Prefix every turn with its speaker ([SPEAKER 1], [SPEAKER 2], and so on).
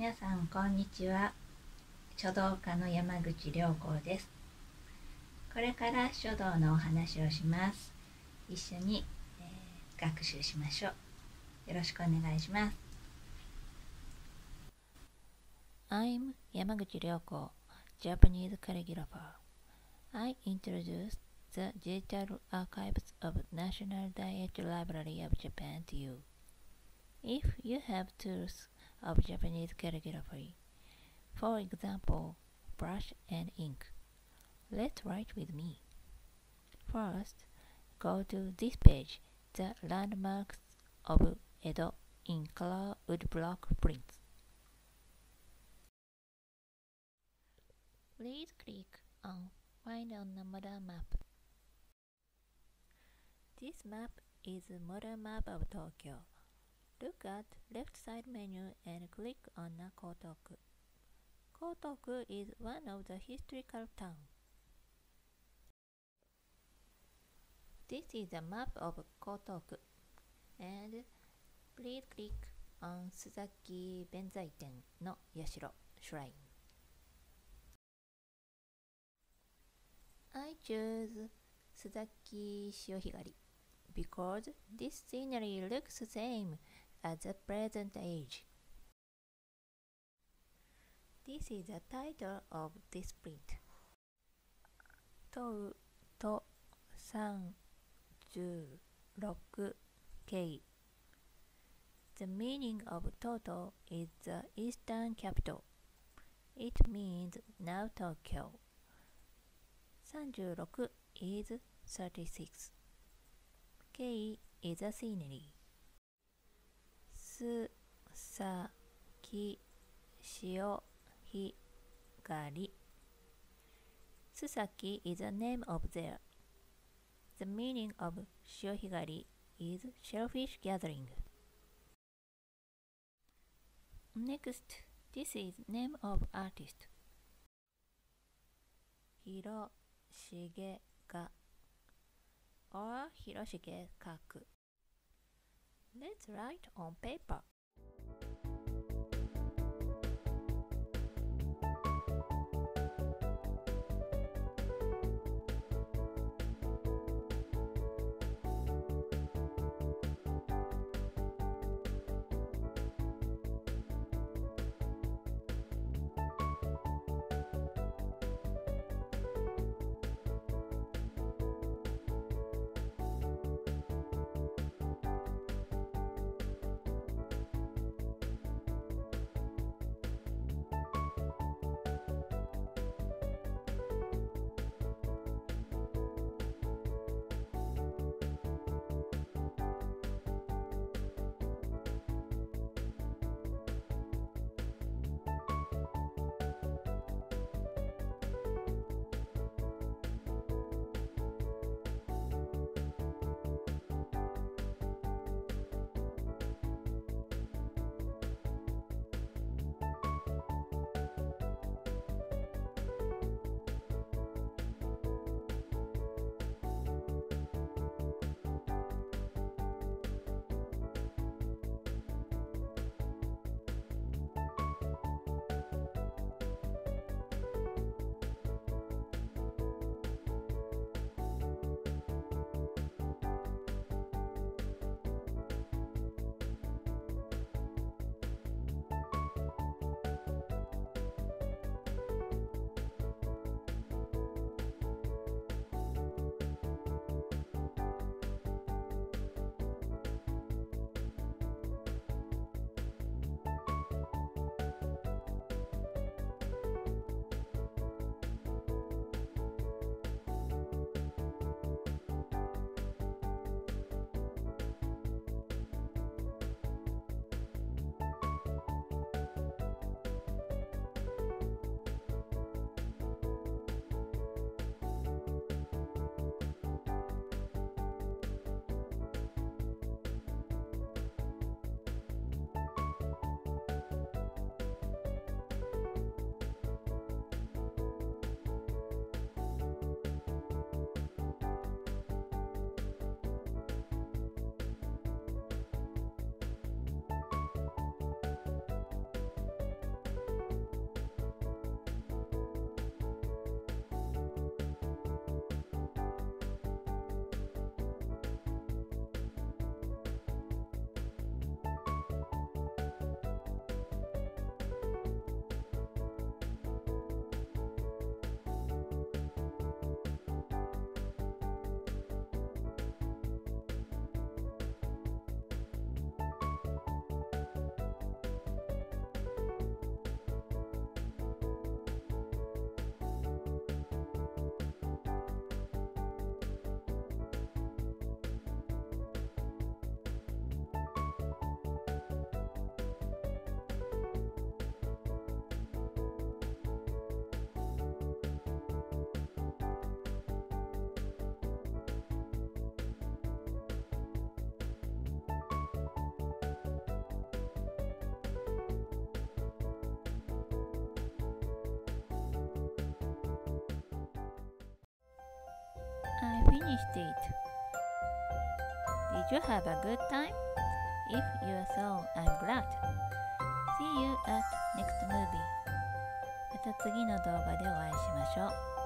[SPEAKER 1] 皆さんこんにちは。書道家の山口良子です。これから書道のお話をします。一緒に、学習しましょう。よろしくお願いします。
[SPEAKER 2] I'm Yamaguchi Ryoko, Japanese calligrapher. I introduce the digital archives of National Diet Library of Japan to you. If you have tools of Japanese calligraphy, for example, brush and ink, let's write with me. First, go to this page, the landmarks of Edo in color woodblock prints. Please click on Find on a modern map. This map is a modern map of Tokyo. Look at left side menu and click on Kotoku. Kotoku is one of the historical towns. This is a map of Kotoku, and please click on Suzaki Benzaiten no Yashiro Shrine. I choose Suzaki Shiohigari because this scenery looks the same as the present age. This is the title of this print. 問うと36K. The meaning of Toto is the eastern capital. It means now Tokyo. 36 is 36. K is a scenery. すさきしおひがり Susaki is a name of there. The meaning of Shiohigari is shellfish gathering. Next, this is name of artist. Hiroshige ga or Hiroshige kaku. Let's write on paper. I finished it. Did you have a good time? If you so, I'm glad. See you at next movie. また次の動画でお会いしましょう。